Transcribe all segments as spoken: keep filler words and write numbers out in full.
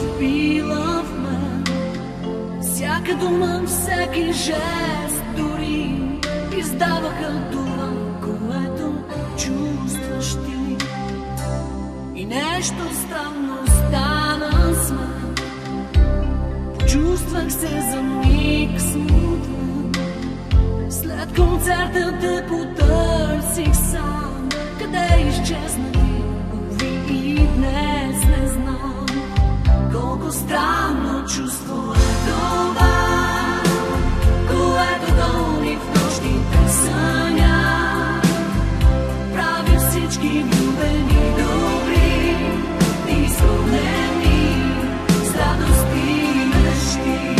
впила в мен. Всяка дума, всеки жест дори издаваха това, което чувстваш ти. И нещо странно стана с мен. Почувствах се за миг смутен. След концерта те потърсих сам. Къде изчезна ти, уви, и днес не знам. Колко странно чувство е това, което гони в нощите съня. Прави всички влюбени добри, изпълнени с радост и мечти.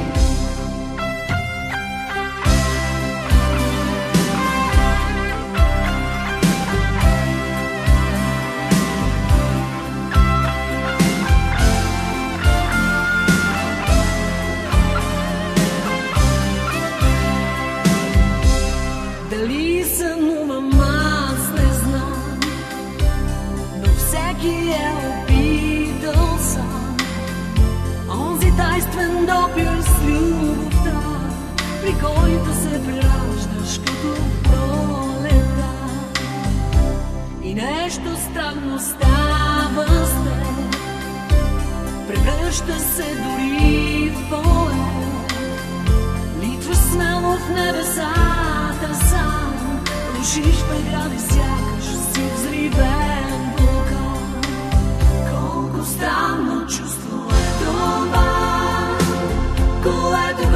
Дали сънувам, аз не знам, но всеки е опитал сам. Онзи тайствен допир с любовта, при който се прераждаш като пролета. И нещо странно става с теб, превръща се дори в поет. Литваш смело в небесата сам, рушиш прегради, сякаш си взривен вулкан. Колко странно чувство е това, което